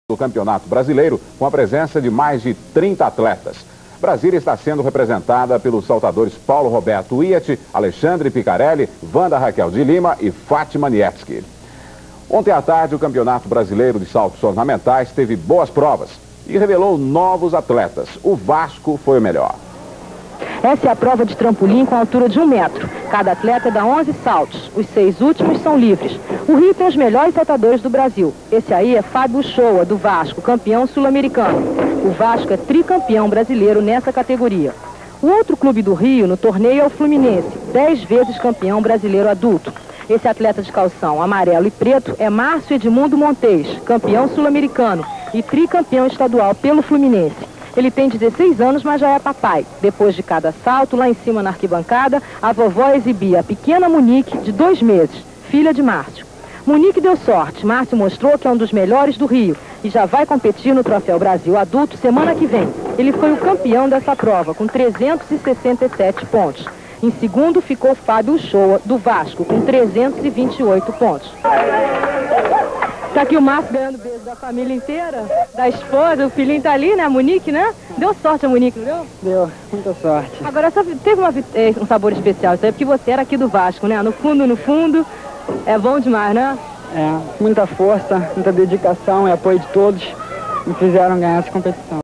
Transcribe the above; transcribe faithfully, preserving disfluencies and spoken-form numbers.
do Campeonato Brasileiro, com a presença de mais de trinta atletas. Brasília está sendo representada pelos saltadores Paulo Roberto Iet, Alexandre Picarelli, Wanda Raquel de Lima e Fátima Nietzsky. Ontem à tarde, o Campeonato Brasileiro de Saltos Ornamentais teve boas provas e revelou novos atletas. O Vasco foi o melhor. Essa é a prova de trampolim com altura de um metro. Cada atleta dá onze saltos. Os seis últimos são livres. O Rio tem os melhores saltadores do Brasil. Esse aí é Fábio Shoa, do Vasco, campeão sul-americano. O Vasco é tricampeão brasileiro nessa categoria. O outro clube do Rio no torneio é o Fluminense, dez vezes campeão brasileiro adulto. Esse atleta de calção amarelo e preto é Márcio Edmundo Montes, campeão sul-americano e tricampeão estadual pelo Fluminense. Ele tem dezesseis anos, mas já é papai. Depois de cada salto, lá em cima na arquibancada, a vovó exibia a pequena Monique, de dois meses, filha de Márcio. Monique deu sorte. Márcio mostrou que é um dos melhores do Rio e já vai competir no Troféu Brasil Adulto semana que vem. Ele foi o campeão dessa prova, com trezentos e sessenta e sete pontos. Em segundo ficou Fábio Shoa, do Vasco, com trezentos e vinte e oito pontos. Tá aqui o Márcio ganhando beijo da família inteira, da esposa, o filhinho tá ali, né? A Monique, né? Deu sorte a Monique, não deu? Deu, muita sorte. Agora, só teve uma, um sabor especial, isso aí, porque você era aqui do Vasco, né? No fundo, no fundo, é bom demais, né? É, muita força, muita dedicação e apoio de todos me fizeram ganhar essa competição.